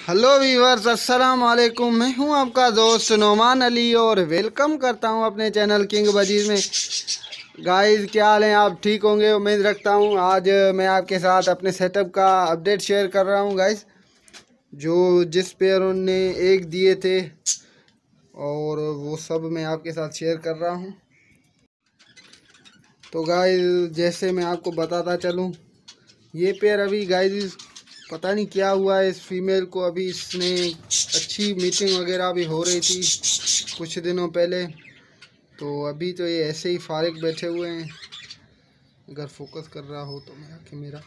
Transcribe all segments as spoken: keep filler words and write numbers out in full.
Hello viewers, अस्सलाम वालेकुम। मैं हूं आपका दोस्त नोमान अली और वेलकम करता हूं अपने चैनल किंग बजीज में। गाइस, क्या हाल हैं? आप ठीक होंगे उम्मीद रखता हूं। आज मैं आपके साथ अपने सेटअप का अपडेट शेयर कर रहा हूं गाइस, जो जिस पेयर ने एक दिए थे और वो सब मैं आपके साथ शेयर कर रहा हूं। तो गाइस, जैसे मैं आपको बताता चलूं, ये पेयर अभी गाइस पता नहीं क्या हुआ है इस फीमेल को। अभी इसने अच्छी मीटिंग वगैरह भी हो रही थी कुछ दिनों पहले, तो अभी तो ये ऐसे ही फारिग बैठे हुए हैं। अगर फोकस कर रहा हो तो मेरा कैमरा,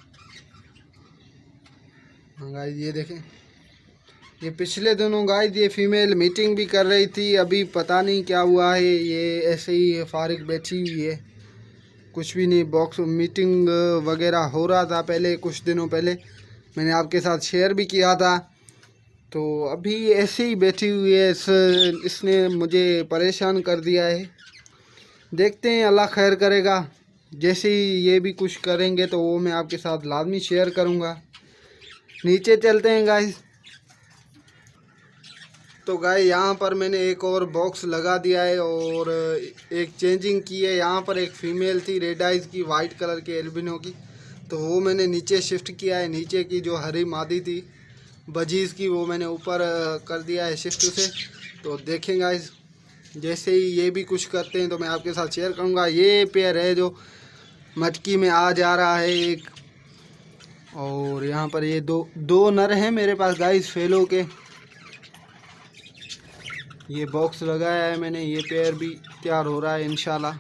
हाँ गाइस ये देखें, ये पिछले दिनों गाइस ये फीमेल मीटिंग भी कर रही थी। अभी पता नहीं क्या हुआ है, ये ऐसे ही फारिग बैठी हुई है, कुछ भी नहीं। बॉक्स मीटिंग वगैरह हो रहा था पहले, कुछ दिनों पहले मैंने आपके साथ शेयर भी किया था। तो अभी ऐसे ही बैठी हुई है। इस इसने मुझे परेशान कर दिया है। देखते हैं, अल्लाह खैर करेगा। जैसे ही ये भी कुछ करेंगे तो वो मैं आपके साथ लाजमी शेयर करूँगा। नीचे चलते हैं गाइस। तो गाइस, यहाँ पर मैंने एक और बॉक्स लगा दिया है और एक चेंजिंग की है। यहाँ पर एक फ़ीमेल थी रेड आइज़ की, वाइट कलर के एल्बिनो की, तो वो मैंने नीचे शिफ्ट किया है। नीचे की जो हरी मादी थी बजीज़ की, वो मैंने ऊपर कर दिया है शिफ्ट से। तो देखें गाइस, जैसे ही ये भी कुछ करते हैं तो मैं आपके साथ शेयर करूँगा। ये पेयर है जो मटकी में आ जा रहा है एक, और यहाँ पर ये दो दो नर हैं मेरे पास गाइस फेलो के। ये बॉक्स लगाया है मैंने, ये पेयर भी तैयार हो रहा है इंशाल्लाह।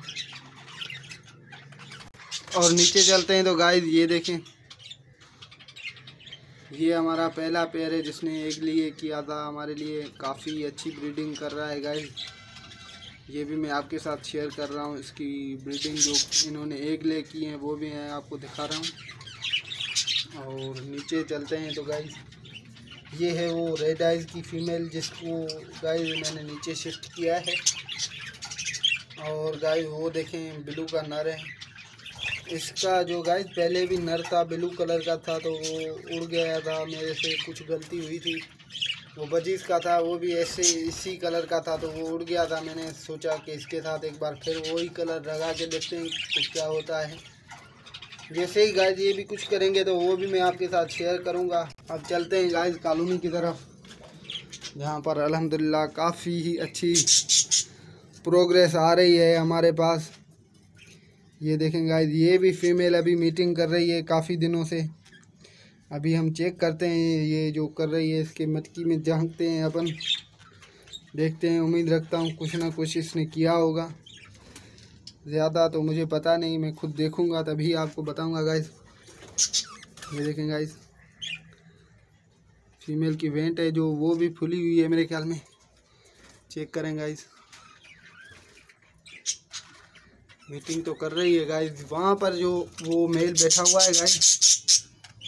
और नीचे चलते हैं तो गाइस ये देखें, ये हमारा पहला पेयर है जिसने एक लिए किया था हमारे लिए। काफ़ी अच्छी ब्रीडिंग कर रहा है गाइस। ये भी मैं आपके साथ शेयर कर रहा हूँ। इसकी ब्रीडिंग जो इन्होंने एक ले की है वो भी मैं आपको दिखा रहा हूँ। और नीचे चलते हैं तो गाइस, ये है वो रेड आइज़ की फ़ीमेल जिसको गाइस मैंने नीचे शिफ्ट किया है। और गाइस वो देखें, ब्लू का नर है। इसका जो गाइस पहले भी नर था, ब्लू कलर का था, तो वो उड़ गया था मेरे से, कुछ गलती हुई थी। वो बजीज़ का था, वो भी ऐसे इसी कलर का था, तो वो उड़ गया था। मैंने सोचा कि इसके साथ एक बार फिर वही कलर लगा के देखते हैं तो क्या होता है। जैसे ही गाइस ये भी कुछ करेंगे तो वो भी मैं आपके साथ शेयर करूंगा। अब चलते हैं गाइस कॉलोनी की तरफ, जहां पर अल्हम्दुलिल्लाह काफ़ी ही अच्छी प्रोग्रेस आ रही है हमारे पास। ये देखें गाइस, ये भी फीमेल अभी मीटिंग कर रही है काफ़ी दिनों से। अभी हम चेक करते हैं ये जो कर रही है, इसके मटकी में झांकते हैं अपन, देखते हैं। उम्मीद रखता हूँ कुछ ना कुछ इसने किया होगा। ज़्यादा तो मुझे पता नहीं, मैं खुद देखूंगा तभी आपको बताऊंगा गाइस। ये देखें गाइस, फीमेल की वेंट है जो वो भी फुली हुई है मेरे ख्याल में। चेक करें गाइस, मीटिंग तो कर रही है गाइस। वहाँ पर जो वो मेल बैठा हुआ है गाइस,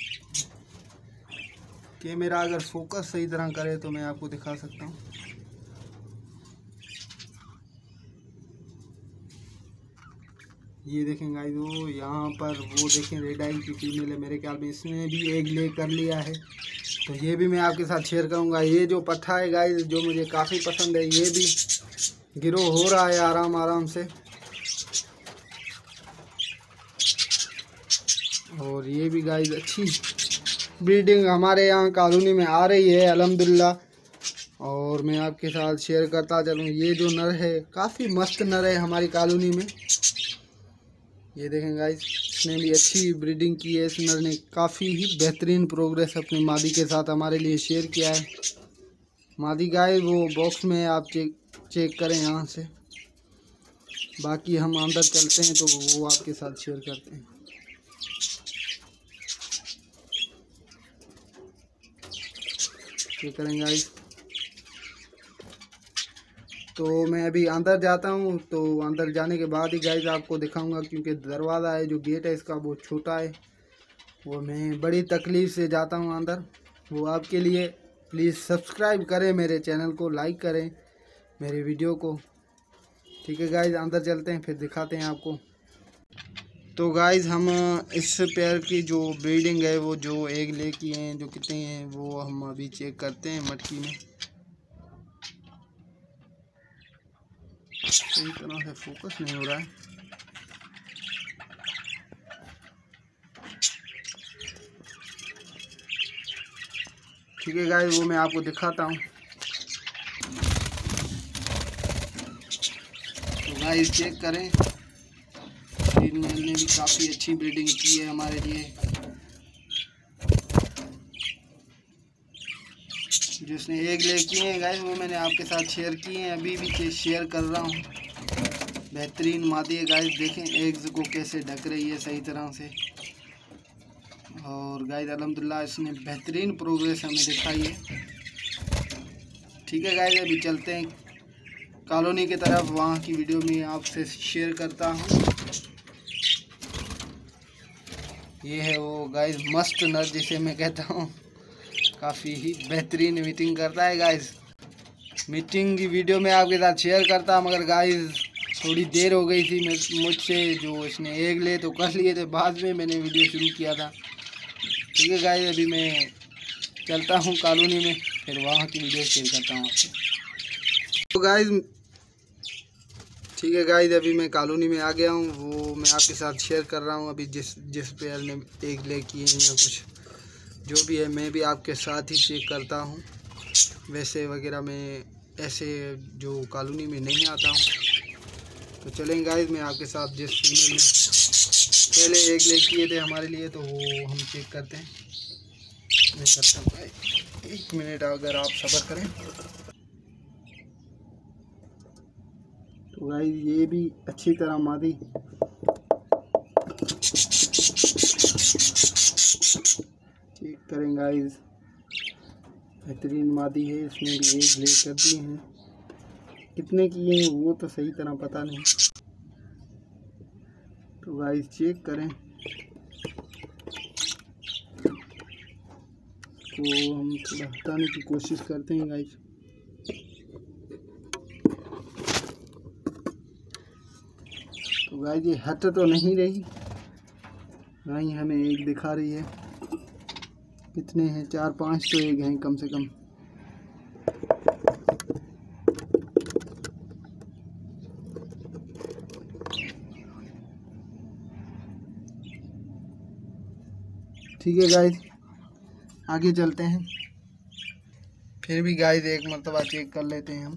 कैमरा अगर फोकस सही तरह करे तो मैं आपको दिखा सकता हूँ। ये देखें गाइस, वो यहाँ पर वो देखें रेड आई की फीमेल है मेरे ख्याल में, इसने भी एक ले कर लिया है। तो ये भी मैं आपके साथ शेयर करूँगा। ये जो पट्ठा है गाइस जो मुझे काफ़ी पसंद है, ये भी गिरो हो रहा है आराम आराम से। और ये भी गाइस अच्छी ब्रीडिंग हमारे यहाँ कॉलोनी में आ रही है अल्हम्दुलिल्लाह। और मैं आपके साथ शेयर करता चलूँ, ये जो नर है काफ़ी मस्त नर है हमारी कॉलोनी में। ये देखें गाइस, इसने भी अच्छी ब्रीडिंग की है। इस नर ने काफ़ी ही बेहतरीन प्रोग्रेस अपनी मादी के साथ हमारे लिए शेयर किया है। मादी गाय वो बॉक्स में आप चेक चेक करें यहाँ से। बाकी हम अंदर चलते हैं तो वो आपके साथ शेयर करते हैं। चेक करें गाइस, तो मैं अभी अंदर जाता हूँ। तो अंदर जाने के बाद ही गाइस आपको दिखाऊंगा, क्योंकि दरवाज़ा है जो गेट है इसका वो छोटा है। वो मैं बड़ी तकलीफ़ से जाता हूँ अंदर, वो आपके लिए। प्लीज़ सब्सक्राइब करें मेरे चैनल को, लाइक करें मेरे वीडियो को। ठीक है गाइस, अंदर चलते हैं फिर दिखाते हैं आपको। तो गाइस हम इस पेयर की जो ब्रीडिंग है वो जो एग ले किए हैं जो कितने हैं वो हम अभी चेक करते हैं मटकी में। सही तरह से फोकस नहीं हो रहा है। ठीक है गाइस, वो मैं आपको दिखाता हूँ। तो गाइस चेक करें, फीमेल ने भी काफ़ी अच्छी ब्रीडिंग की है हमारे लिए। जिसने एग ले किए हैं गाइस वो मैंने आपके साथ शेयर किए हैं, अभी भी शेयर कर रहा हूँ। बेहतरीन मादी है गाइस, देखें एग्स को कैसे ढक रही है सही तरह से। और गाइस अल्हम्दुलिल्लाह इसने बेहतरीन प्रोग्रेस हमें दिखाई है। ठीक है गाइस, अभी चलते हैं कॉलोनी की तरफ, वहाँ की वीडियो में आपसे शेयर करता हूँ। ये है वो गाइस मस्त नर जिसे मैं कहता हूँ, काफ़ी ही बेहतरीन मीटिंग करता है गाइस। मीटिंग की वीडियो में आपके साथ शेयर करता, मगर गाइस थोड़ी देर हो गई थी मुझसे, जो इसने एग ले तो कर लिए थे, बाद में मैंने वीडियो शुरू किया था। ठीक है गाइस, अभी मैं चलता हूँ कॉलोनी में, फिर वहाँ की वीडियो शेयर करता हूँ आपसे। तो गाइस ठीक है गाइस, अभी मैं कॉलोनी में आ गया हूँ, वो मैं आपके साथ शेयर कर रहा हूँ। अभी जिस जिस पेयर ने एग ले किए हैं या कुछ जो भी है, मैं भी आपके साथ ही चेक करता हूँ। वैसे वगैरह मैं ऐसे जो कॉलोनी में नहीं आता हूँ। तो चलेंगे गाइस, मैं आपके साथ जिस फीमेल ने पहले एग ले किए थे हमारे लिए तो वो हम चेक करते हैं। मैं करता हूँ, एक मिनट अगर आप सब्र करें। तो गाइस ये भी अच्छी तरह मादी चेक करें गाइस, बेहतरीन मादी है, इसने भी एग ले कर दिए हैं। कितने किए हैं वो तो सही तरह पता नहीं। तो गाइस चेक करें, तो हम थोड़ा हटाने की कोशिश करते हैं गाइस। तो गाइस ये हट तो नहीं रही, ना ही हमें एग दिखा रही है। कितने हैं, चार पांच तो एग हैं कम से कम। ठीक है गाइस, आगे चलते हैं। फिर भी गाइस एक मरतबा चेक कर लेते हैं हम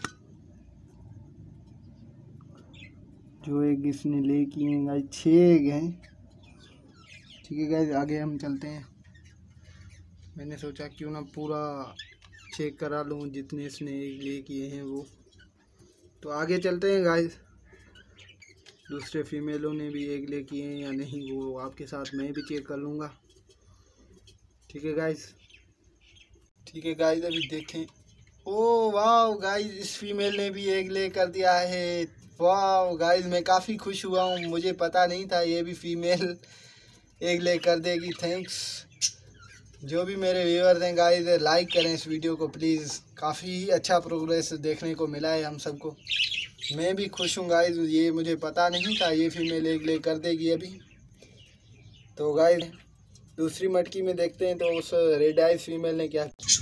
जो एग इसने ले किए हैं गाइस। छः एग हैं। ठीक है गाइस, आगे हम चलते हैं। मैंने सोचा क्यों ना पूरा चेक करा लूँ जितने इसने एग ले किए हैं वो। तो आगे चलते हैं गाइस, दूसरे फीमेलों ने भी एग ले किए हैं या नहीं वो आपके साथ मैं भी चेक कर लूँगा। ठीक है गाइस, ठीक है गाइस, अभी देखें। ओ वाह गाइस, इस फीमेल ने भी एग ले कर दिया है। वाह गाइस, मैं काफ़ी खुश हुआ हूँ, मुझे पता नहीं था ये भी फीमेल एग ले कर देगी। थैंक्स जो भी मेरे व्यूअर्स हैं गाइस, लाइक करें इस वीडियो को प्लीज़। काफ़ी अच्छा प्रोग्रेस देखने को मिला है हम सबको, मैं भी खुश हूँ गाइस। ये मुझे पता नहीं था ये फीमेल एग ले कर देगी अभी। तो गाइस दूसरी मटकी में देखते हैं तो उस रेड आइज फीमेल ने क्या।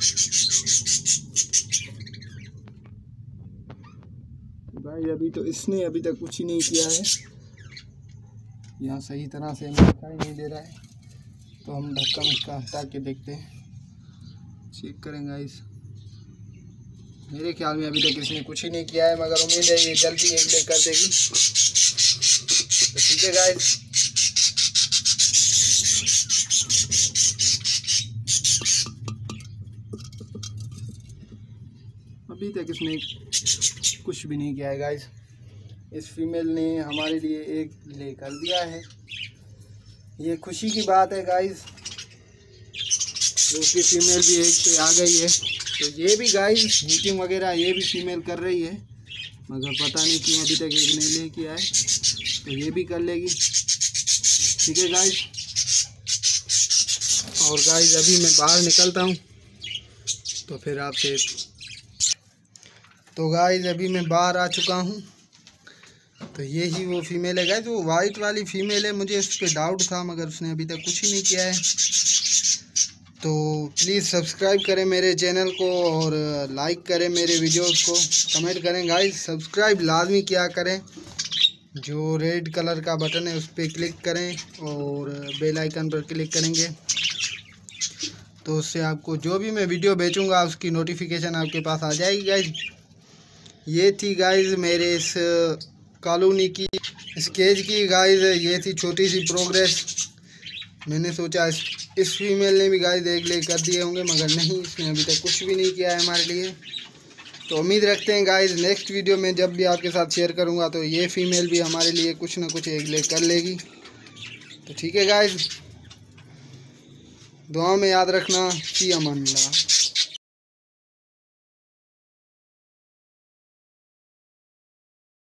भाई अभी तो इसने अभी तक कुछ ही नहीं किया है, यहाँ सही तरह से हमें दिखाई नहीं दे रहा है, तो हम धक्का मुक्का हटा के देखते हैं, चेक करें गाइस। मेरे ख्याल में अभी तक इसने कुछ ही नहीं किया है, मगर उम्मीद है ये जल्दी एक ले कर देगी। तो ठीक है गाइस, अभी तक इसने कुछ भी नहीं किया है गाइस। इस फीमेल ने हमारे लिए एक ले कर दिया है, ये खुशी की बात है गाइस। दूसरी फीमेल भी एक पे आ गई है, तो ये भी गाइस मीटिंग वगैरह ये भी फीमेल कर रही है, मगर पता नहीं क्यों अभी तक एक नहीं ले किया है, तो ये भी कर लेगी। ठीक है गाइस, और गाइस अभी मैं बाहर निकलता हूँ तो फिर आपसे। तो गाइस अभी मैं बाहर आ चुका हूँ, तो ये ही वो फीमेल है गाइस, वो वाइट वाली फीमेल है। मुझे उस पर डाउट था मगर उसने अभी तक कुछ ही नहीं किया है। तो प्लीज़ सब्सक्राइब करें मेरे चैनल को और लाइक करें मेरे वीडियोस को, कमेंट करें गाइस। सब्सक्राइब लाजमी किया करें, जो रेड कलर का बटन है उस पर क्लिक करें और बेल आइकन पर क्लिक करेंगे तो उससे आपको जो भी मैं वीडियो बेचूंगा उसकी नोटिफिकेशन आपके पास आ जाएगी गाइस। ये थी गाइस मेरे इस कॉलोनी की, इस केज की गाइस, ये थी छोटी सी प्रोग्रेस। मैंने सोचा इस, इस फीमेल ने भी गाइस एक ले कर दिए होंगे मगर नहीं, इसने अभी तक कुछ भी नहीं किया है हमारे लिए। तो उम्मीद रखते हैं गाइस नेक्स्ट वीडियो में जब भी आपके साथ शेयर करूंगा तो ये फीमेल भी हमारे लिए कुछ ना कुछ एक ले कर लेगी। तो ठीक है गाइस, दुआ में याद रखना। फी अमान अल्लाह।